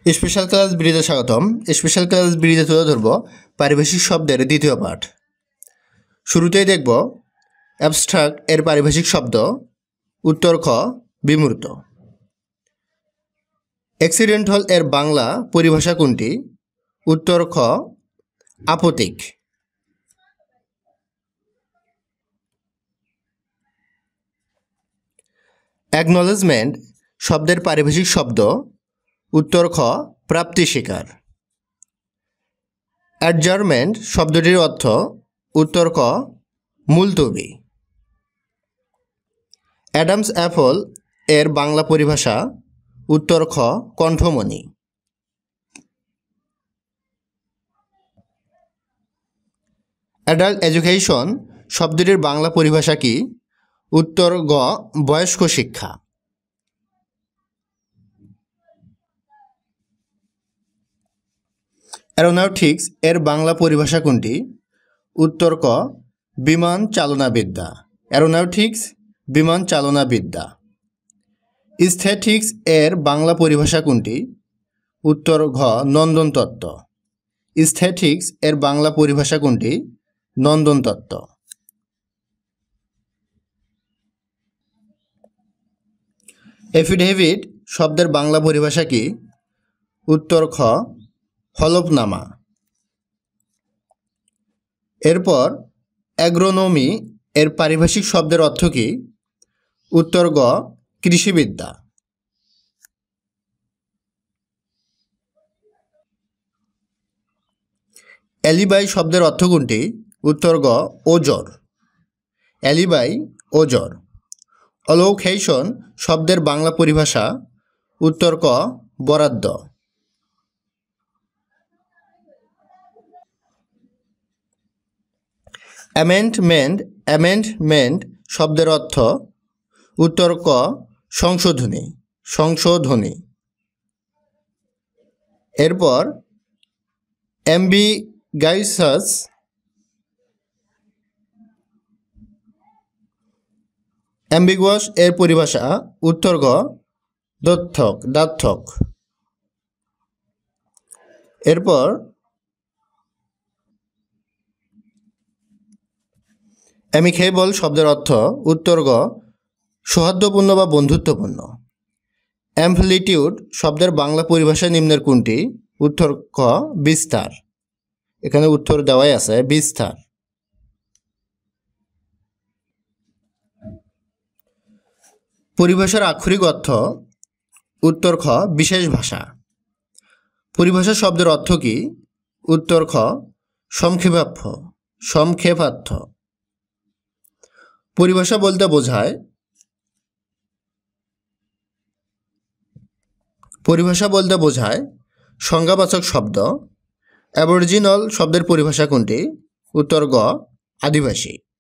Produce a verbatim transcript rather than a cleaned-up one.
Special class বিডিতে স্বাগতম। Special class বিডিতে তুলে ধরব পারিভাষিক শব্দের দ্বিতীয় পাঠ। শুরুতেই দেখব অ্যাবস্ট্রাক্ট এর পারিভাষিক শব্দ। উত্তর খ বিমূর্ত। অ্যাক্সিডেন্টাল এর বাংলা পরিভাষা কোনটি? উত্তর খ আপতিক। অ্যাকনলেজমেন্ট শব্দের পারিভাষিক শব্দ। উত্তর খ প্রাপ্তি স্বীকার। অ্যাডজারমেন্ট শব্দটির অর্থ। উত্তর ক মুলতবি। অ্যাডামস অ্যাপল এর বাংলা পরিভাষা। উত্তর খ কণ্ঠমণি। অ্যাডাল্ট এডুকেশন শব্দটির বাংলা পরিভাষা কি? উত্তর গ বয়স্ক শিক্ষা। অ্যারোনটিক্স এর বাংলা পরিভাষা কোনটি? উত্তর ক বিমান চালনাবিদ্যা। অ্যারোনটিক্স বিমান চালনাবিদ্যা। স্থেটিক্স এর বাংলা পরিভাষা কোনটি? উত্তর ঘ নন্দনতত্ত্ব। স্থেটিক্স এর বাংলা পরিভাষা কোনটি? নন্দনতত্ত্ব। এফিডেভিট শব্দের বাংলা পরিভাষা কি? উত্তর খ হলফনামা। এরপর অ্যাগ্রোনমি এর পারিভাষিক শব্দের অর্থ কি? উত্তর গ কৃষিবিদ্যা। অ্যালিবাই শব্দের অর্থ কোনটি? উত্তর গ ওজর। অ্যালিবাই ওজর। অলোকেশন শব্দের বাংলা পরিভাষা। উত্তর ক বরাদ্দ। অ্যামেন্ডমেন্ট অ্যামেন্ডমেন্ট শব্দের অর্থ। উত্তর ক সংশোধনী সংশোধনী। এরপর অ্যাম্বিগাইসাস অ্যাম্বিগুয়াস এর পরিভাষা। উত্তর গ দ্ব্যর্থক দ্ব্যর্থক। এরপর অ্যামিকেবল শব্দের অর্থ। উত্তর গ সৌহার্দ্যপূর্ণ বা বন্ধুত্বপূর্ণ। অ্যাম্পলিটিউড শব্দের বাংলা পরিভাষা নিম্নের কোনটি? উত্তর ক বিস্তার। এখানে উত্তর দেওয়াই আছে বিস্তার। পরিভাষার আক্ষরিক অর্থ। উত্তর খ বিশেষ ভাষা। পরিভাষা শব্দের অর্থ কি? উত্তর খ সংক্ষেপার্থ সংক্ষেপার্থ। পরিভাষা বলতে বোঝায় পরিভাষা বলতে বোঝায় সংজ্ঞাবাচক শব্দ। অ্যাবরিজিনাল শব্দের পরিভাষা কোনটি? উত্তর গ আদিবাসী।